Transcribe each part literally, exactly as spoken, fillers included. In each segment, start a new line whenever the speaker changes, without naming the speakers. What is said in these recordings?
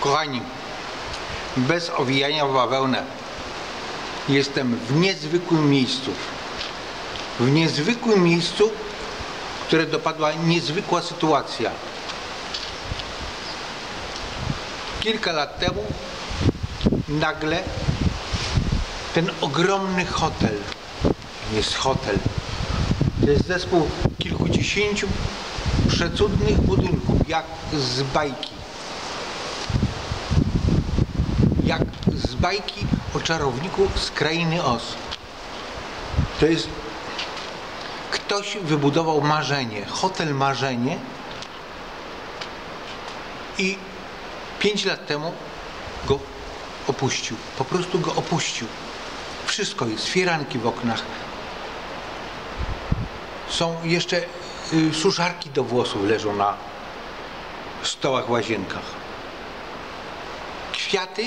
Kochani, bez owijania w bawełnę, jestem w niezwykłym miejscu. W niezwykłym miejscu, które dopadła niezwykła sytuacja. Kilka lat temu nagle ten ogromny hotel, jest hotel, to jest zespół kilkudziesięciu przecudnych budynków, jak z bajki. Jak z bajki o czarowniku z krainy Oz. To jest... Ktoś wybudował marzenie, hotel marzenie i pięć lat temu go opuścił. Po prostu go opuścił. Wszystko jest, firanki w oknach. Są jeszcze y, suszarki do włosów leżą na stołach, łazienkach. Kwiaty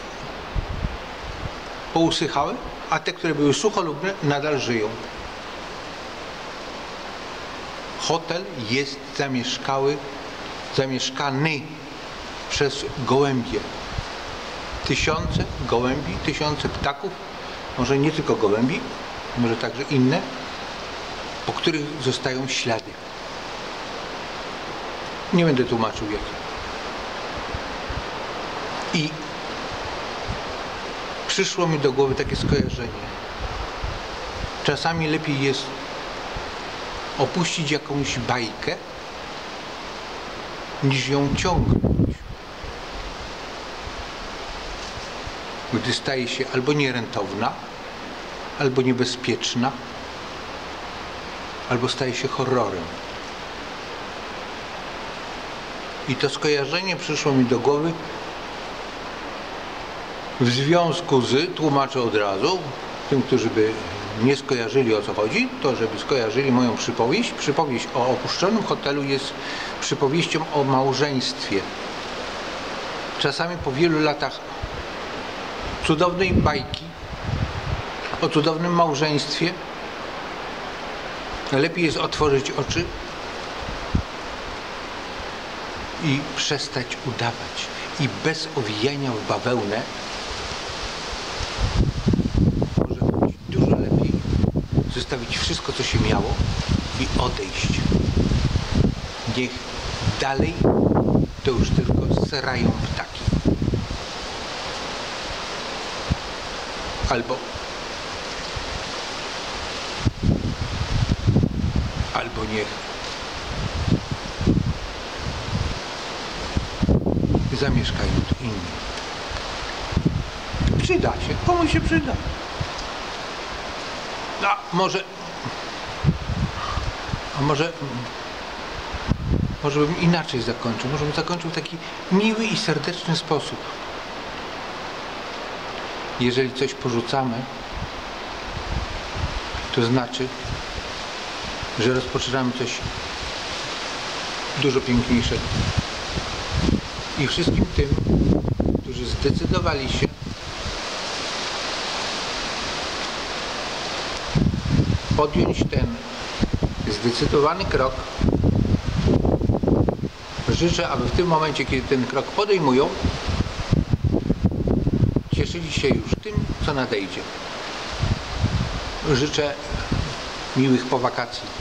pousychały, a te, które były sucholubne, nadal żyją. Hotel jest zamieszkały, zamieszkany przez gołębie. Tysiące gołębi, tysiące ptaków, może nie tylko gołębi, może także inne, po których zostają ślady. Nie będę tłumaczył jakie. I przyszło mi do głowy takie skojarzenie. Czasami lepiej jest opuścić jakąś bajkę, niż ją ciągnąć. Gdy staje się albo nierentowna, albo niebezpieczna, albo staje się horrorem. I to skojarzenie przyszło mi do głowy w związku z, tłumaczę od razu, tym, którzy by nie skojarzyli, o co chodzi, to żeby skojarzyli moją przypowieść. Przypowieść o opuszczonym hotelu jest przypowieścią o małżeństwie. Czasami po wielu latach cudownej bajki o cudownym małżeństwie lepiej jest otworzyć oczy i przestać udawać. I bez owijania w bawełnę zostawić wszystko, co się miało i odejść. Niech dalej to już tylko serają ptaki. Albo albo niech zamieszkają tu inni. Przyda się, komuś się przyda. A może, a może, może bym inaczej zakończył, może bym zakończył w taki miły i serdeczny sposób. Jeżeli coś porzucamy, to znaczy, że rozpoczynamy coś dużo piękniejszego. I wszystkim tym, którzy zdecydowali się podjąć ten zdecydowany krok, życzę, aby w tym momencie, kiedy ten krok podejmują, cieszyli się już tym, co nadejdzie. Życzę miłych powakacji.